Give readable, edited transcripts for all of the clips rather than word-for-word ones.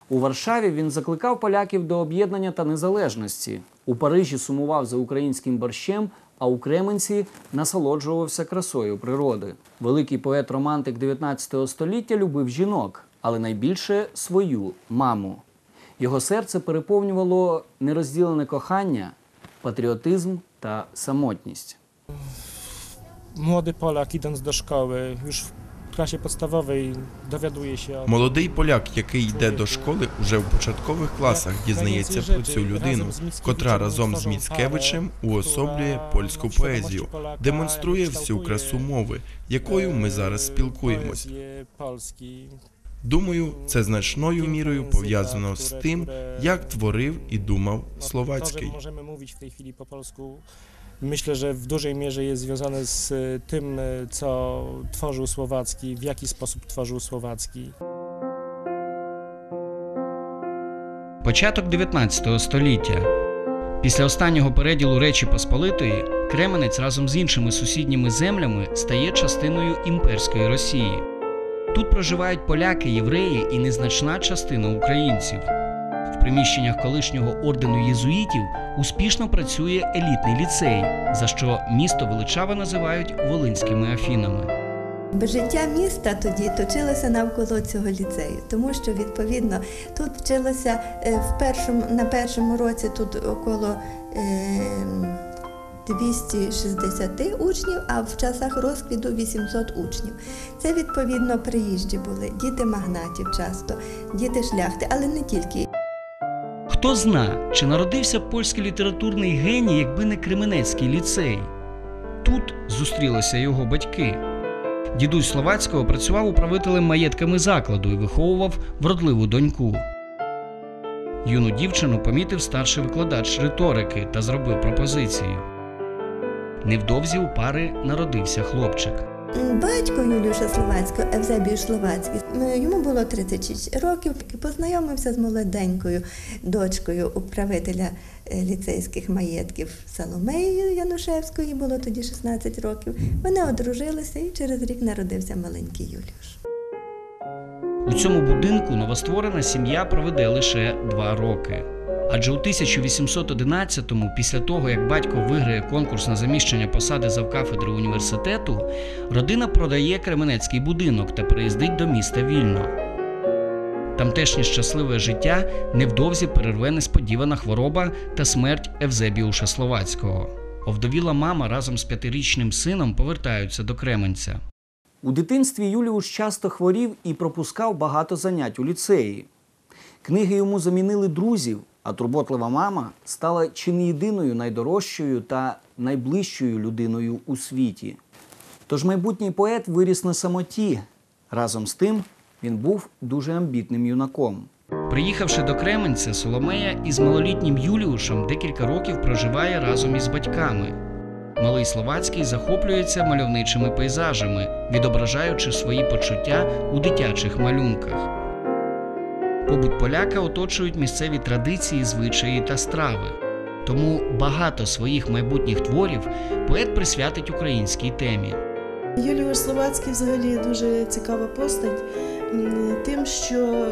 У Варшаві він закликав поляків до об'єднання та незалежності. У Парижі сумував за українським борщем, а у Кременці насолоджувався красою природи. Великий поет-романтик 19 століття любив жінок, але найбільше – свою маму. Його серце переповнювало нерозділене кохання, патріотизм та самотність. Młody Polak, idąc do szkoły, już w klasie podstawowej dowiaduje się o... Молодий поляк, який йде до школи, уже в початкових класах дізнається про цю людину, котра разом з Міцкевичем уособлює польську поезію, демонструє всю красу мови, якою ми зараз спілкуємось. Думаю, це значною мірою пов'язано з тим, як творив і думав Словацький. Myślę, że w dużej mierze jest związane z tym, co tworzył Słowacki, w jaki sposób tworzył Słowacki. Початок 19 століття. Після останнього переділу Речі Посполитої Кременець разом з іншими сусідніми землями стає частиною імперської Росії. Тут проживають поляки, євреї і незначна частина українців. В приміщеннях колишнього ордену єзуїтів успішно працює елітний ліцей, за що місто величаво називають Волинськими Афінами. Життя міста тоді точилося навколо цього ліцею, тому що, відповідно, тут вчилося на першому році тут около 260 учнів, а в часах розквіту 800 учнів. Це, відповідно, приїжджі були, діти магнатів часто, діти шляхти, але не тільки. Хто зна, чи народився польський літературний геній, якби не Кременецький ліцей? Тут зустрілися його батьки. Дідусь Словацького працював управителем маєтками закладу і виховував вродливу доньку. Юну дівчину помітив старший викладач риторики та зробив пропозицію. Невдовзі у пари народився хлопчик. Батько Юліуша Словацького, Евзебіюш Словацький, йому було 36 років, познайомився з молоденькою дочкою управителя ліцейських маєтків Соломеєю Янушевською, їй було тоді 16 років. Вони одружилися і через рік народився маленький Юліуш. У цьому будинку новостворена сім'я проведе лише 2 роки. Адже у 1811-му, після того, як батько виграє конкурс на заміщення посади завкафедри університету, родина продає Кременецький будинок та переїздить до міста Вільно. Тамтешнє щасливе життя невдовзі перерве несподівана хвороба та смерть Евзебіуша Словацького. Овдовіла мама разом з 5-річним сином повертаються до Кременця. У дитинстві Юліуш часто хворів і пропускав багато занять у ліцеї. Книги йому замінили друзів, а турботлива мама стала чи не єдиною найдорожчою та найближчою людиною у світі. Тож майбутній поет виріс на самоті. Разом з тим, він був дуже амбітним юнаком. Приїхавши до Кременця, Соломея із малолітнім Юліушем декілька років проживає разом із батьками. Малий Словацький захоплюється мальовничими пейзажами, відображаючи свої почуття у дитячих малюнках. Побут поляка оточують місцеві традиції, звичаї та страви. Тому багато своїх майбутніх творів поет присвятить українській темі. Юліуш Словацький взагалі дуже цікава постать тим, що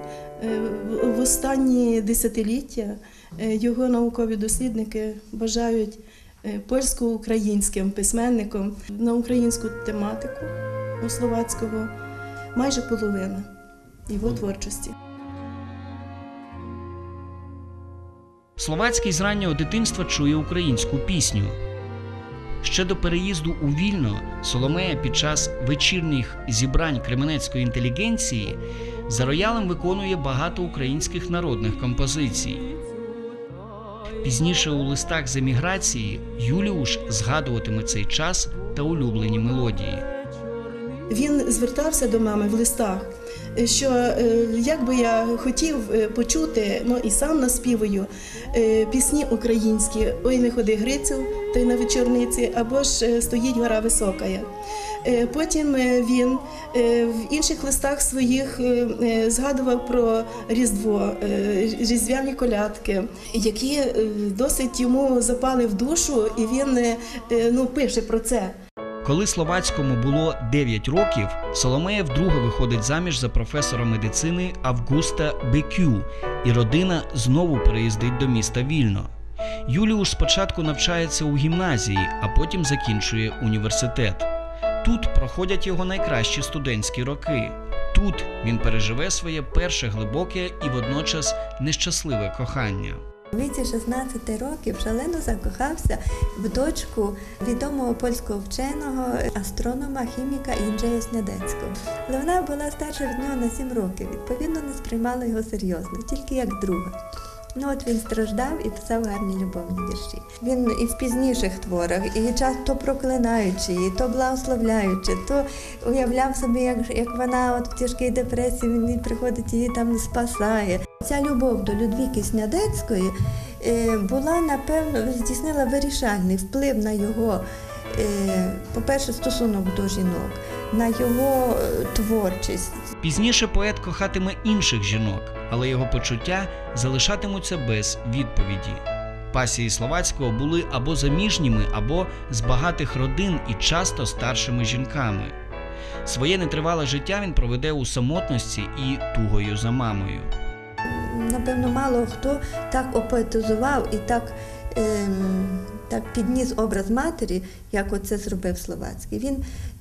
в останні десятиліття його наукові дослідники вважають польсько-українським письменником. На українську тематику у Словацького майже половина його творчості. Словацький з раннього дитинства чує українську пісню. Ще до переїзду у Вільно Соломея під час вечірніх зібрань кременецької інтелігенції за роялем виконує багато українських народних композицій. Пізніше у листах з еміграції Юліуш згадуватиме цей час та улюблені мелодії. Він звертався до мами в листах, що як би я хотів почути, і сам наспівую, пісні українські «Ой, не ходи, Грицю, та й на вечорниці» або ж «Стоїть гора високая». Потім він в інших листах своїх згадував про Різдво, різдвяні колядки, які досить йому запали в душу, і він пише про це. Коли Словацькому було 9 років, Соломея вдруге виходить заміж за професора медицини Августа Бекю, і родина знову переїздить до міста Вільно. Юліуш спочатку навчається у гімназії, а потім закінчує університет. Тут проходять його найкращі студентські роки. Тут він переживе своє перше глибоке і водночас нещасливе кохання. У віці 16 років шалено закохався в дочку відомого польського вченого, астронома, хіміка Єнджея Снядецького. Але вона була старша від нього на 7 років, відповідно не сприймала його серйозно, тільки як друга. От він страждав і писав гарні любовні вірші. Він і в пізніших творах, і часто проклинаючи її, то благословляючи, то уявляв собі, як вона от в тяжкій депресії, він приходить і її там спасає. Ця любов до Людвіки Снядецької була, напевно, здійснила вирішальний вплив на його, по-перше, стосунок до жінок, на його творчість. Пізніше поет кохатиме інших жінок, але його почуття залишатимуться без відповіді. Пасії Словацького були або заміжніми, або з багатих родин і часто старшими жінками. Своє нетривале життя він проведе у самотності і тугою за мамою. Напевно, мало хто так опоетизував і так підніс образ матері, як оце зробив Словацький. Він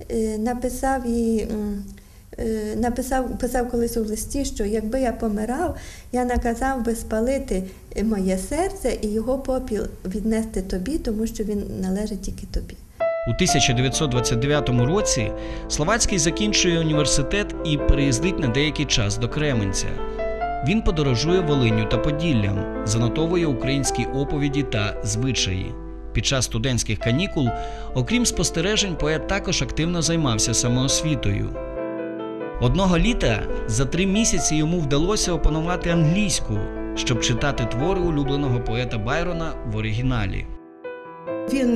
писав колись у листі, що якби я помирав, я наказав би спалити моє серце і його попіл віднести тобі, тому що він належить тільки тобі. У 1929 році Словацький закінчує університет і переїздить на деякий час до Кременця. Він подорожує Волинню та Поділлям, занотовує українські оповіді та звичаї. Під час студентських канікул, окрім спостережень, поет також активно займався самоосвітою. Одного літа за 3 місяці йому вдалося опанувати англійську, щоб читати твори улюбленого поета Байрона в оригіналі. Він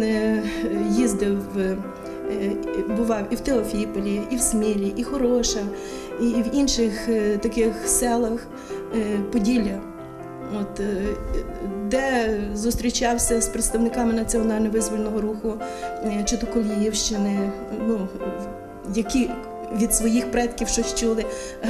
бував і в Теофіполі, і в Смілі, і Хороша, і в інших таких селах Поділля, де зустрічався з представниками національно-визвольного руху чи то Коліївщини, які від своїх предків щось чули,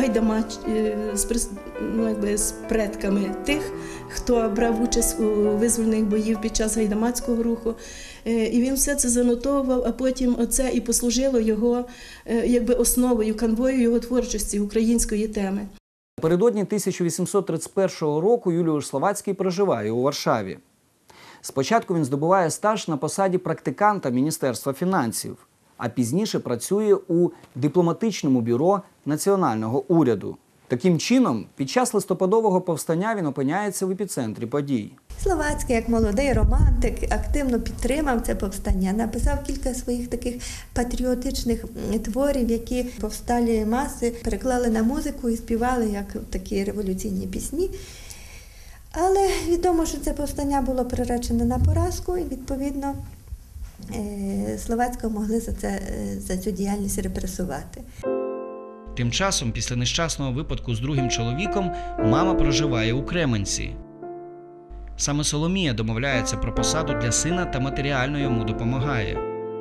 з предками тих, хто брав участь у визвольних боїв під час гайдамацького руху. І він все це занотовував, а потім оце і послужило його основою, канвою його творчості, української теми. Напередодні 1831 року Юліуш Словацький проживає у Варшаві. Спочатку він здобуває стаж на посаді практиканта Міністерства фінансів, а пізніше працює у дипломатичному бюро національного уряду. Таким чином, під час листопадового повстання він опиняється в епіцентрі подій. Словацький, як молодий романтик, активно підтримав це повстання, написав кілька своїх таких патріотичних творів, які повсталі маси переклали на музику і співали як такі революційні пісні. Але відомо, що це повстання було приречене на поразку, і відповідно Словацького могли за цю діяльність репресувати. Тим часом, після нещасного випадку з другим чоловіком, мама проживає у Кременці. Саме Соломія домовляється про посаду для сина та матеріально йому допомагає.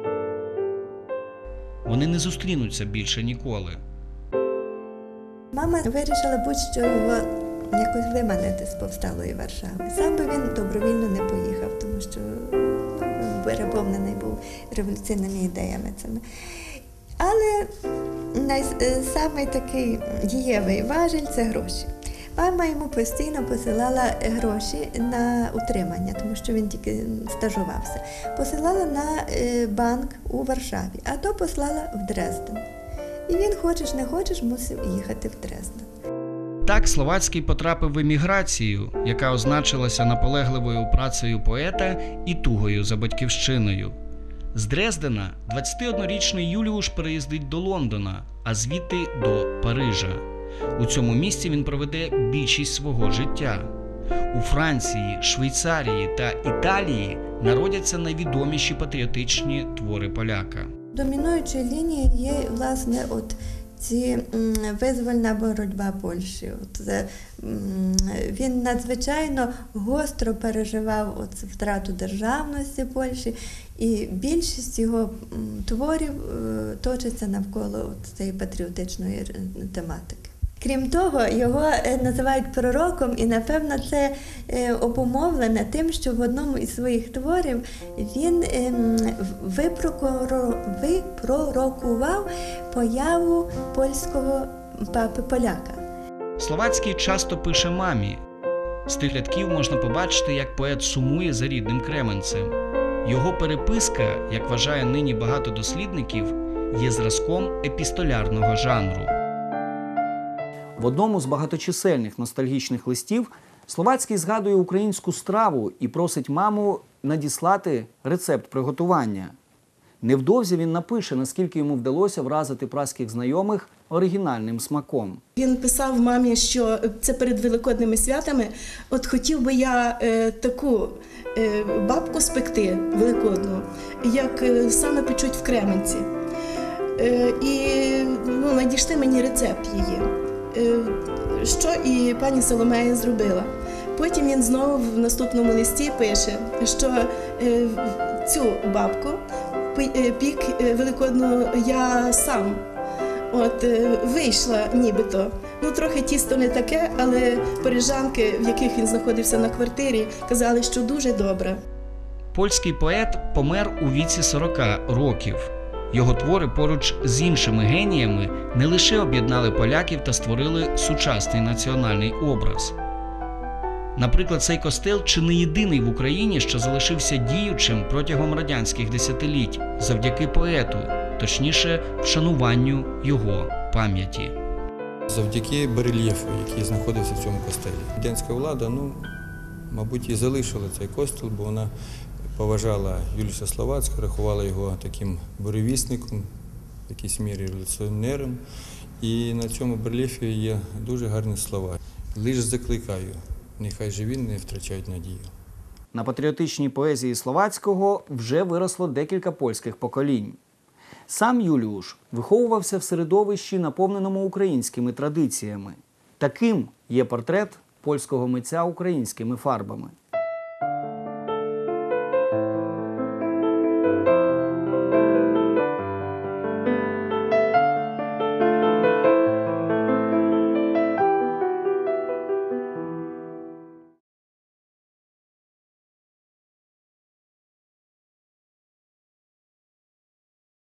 Вони не зустрінуться більше ніколи. Мама вирішила будь-що його якось виманити з повсталої Варшави. Сам би він добровільно не поїхав, тому що переповнений був революційними ідеями цими. Але найсамий такий дієвий важіль – це гроші. Мама йому постійно посилала гроші на утримання, тому що він тільки стажувався. Посилала на банк у Варшаві, а то послала в Дрезден. І він, хочеш не хочеш, мусив їхати в Дрезден. Так Словацький потрапив в еміграцію, яка означилася наполегливою працею поета і тугою за батьківщиною. З Дрездена 21-річний Юліуш переїздить до Лондона, а звідти до Парижа. У цьому місці він проведе більшість свого життя. У Франції, Швейцарії та Італії народяться найвідоміші патріотичні твори поляка. Домінуючою лінією є, власне, творчості визвольна боротьба Польщі. Він надзвичайно гостро переживав втрату державності Польщі, і більшість його творів точиться навколо цієї патріотичної тематики. Крім того, його називають пророком, і, напевно, це обумовлене тим, що в одному із своїх творів він випророкував появу польського папи-поляка. Словацький часто пише мамі. З тих рядків можна побачити, як поет сумує за рідним Кременцем. Його переписка, як вважає нині багато дослідників, є зразком епістолярного жанру. В одному з багаточисельних ностальгічних листів Словацький згадує українську страву і просить маму надіслати рецепт приготування. Невдовзі він напише, наскільки йому вдалося вразити праських знайомих оригінальним смаком. Він писав мамі, що це перед великодними святами, от хотів би я таку бабку спекти великодну, як саме печуть в Кременці. І надійшли мені рецепт її, що і пані Соломея зробила. Потім він знову в наступному листі пише, що цю бабку пік великодну я сам. От вийшла нібито. Трохи тісто не таке, але парижанки, в яких він знаходився на квартирі, казали, що дуже добре. Польський поет помер у віці 40 років. Його твори поруч з іншими геніями не лише об'єднали поляків та створили сучасний національний образ. Наприклад, цей костел чи не єдиний в Україні, що залишився діючим протягом радянських десятиліть завдяки поету, точніше, вшануванню його пам'яті. Завдяки барельєфу, який знаходився в цьому костелі. Радянська влада, мабуть, і залишила цей костел, бо вона поважала Юліуса Словацького, рахувала його таким буревісником, в якійсь мірі революціонером. І на цьому барельєфі є дуже гарні слова. «Лиш закликаю, нехай же він не втрачають надію». На патріотичній поезії Словацького вже виросло декілька польських поколінь. Сам Юліуш виховувався в середовищі, наповненому українськими традиціями. Таким є портрет польського митця українськими фарбами.